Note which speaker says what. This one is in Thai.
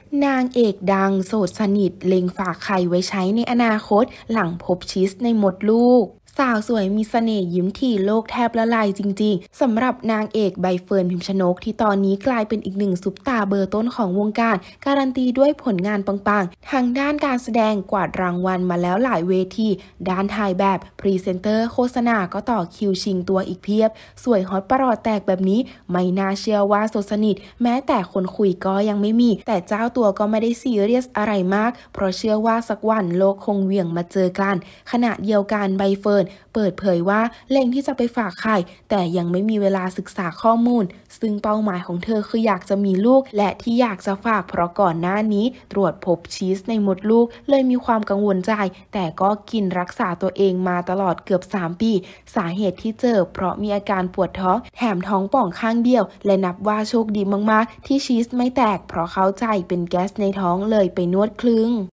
Speaker 1: นางเอกดังโสดสนิทเล็งฝากไข่ไว้ใช้ในอนาคตหลังพบชีสในมดลูกสาวสวยมีเสน่ห์ยิ้มถี่โลกแทบละลายจริงๆสำหรับนางเอกใบเฟิร์นพิมชนกที่ตอนนี้กลายเป็นอีกหนึ่งซุปตาเบอร์ต้นของวงการการันตีด้วยผลงานปังๆทางด้านการแสดงกวาดรางวัลมาแล้วหลายเวทีด้านถ่ายแบบพรีเซนเตอร์โฆษณาก็ต่อคิวชิงตัวอีกเพียบสวยฮอตประหลอดแตกแบบนี้ไม่น่าเชื่อว่าโสดสนิทแม้แต่คนคุยก็ยังไม่มีแต่เจ้าตัวก็ไม่ได้ซีเรียสอะไรมากเพราะเชื่อว่าสักวันโลกคงเหวี่ยงมาเจอกันขณะเดียวกันใบเฟิร์นเปิดเผยว่าเล็งที่จะไปฝากไข่แต่ยังไม่มีเวลาศึกษาข้อมูลซึ่งเป้าหมายของเธอคืออยากจะมีลูกและที่อยากจะฝากเพราะก่อนหน้านี้ตรวจพบชีสในมดลูกเลยมีความกังวลใจแต่ก็กินรักษาตัวเองมาตลอดเกือบ3 ปีสาเหตุที่เจอเพราะมีอาการปวดท้องแถมท้องป่องข้างเดียวและนับว่าโชคดีมากๆที่ชีสไม่แตกเพราะเข้าใจเป็นแก๊สในท้องเลยไปนวดคลึง